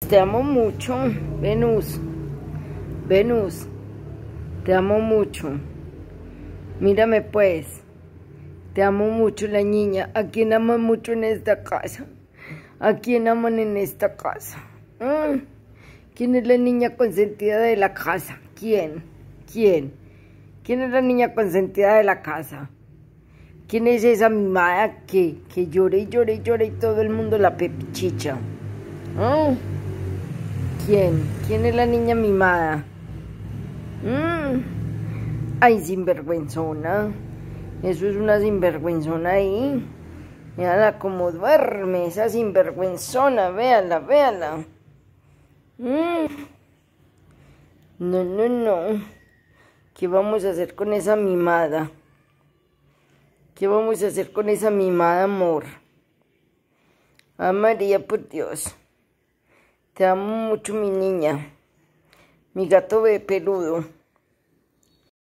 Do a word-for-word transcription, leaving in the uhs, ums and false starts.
Te amo mucho, Venus. Venus, te amo mucho. Mírame pues. Te amo mucho, la niña. ¿A quién aman mucho en esta casa? ¿A quién aman en esta casa? ¿Eh? ¿Quién es la niña consentida de la casa? ¿Quién? ¿Quién? ¿Quién es la niña consentida de la casa? ¿Quién es esa mimada que, que llora y llora y llora y todo el mundo la pepichicha? ¿Eh? ¿Quién? ¿Quién es la niña mimada? Mm. Ay, sinvergüenzona. Eso es una sinvergüenzona ahí. Véala cómo duerme, esa sinvergüenzona. Véala, véala. Mm. No, no, no. ¿Qué vamos a hacer con esa mimada? ¿Qué vamos a hacer con esa mimada, amor? Ah, María, por Dios. Te amo mucho, mi niña. Mi gato ve peludo.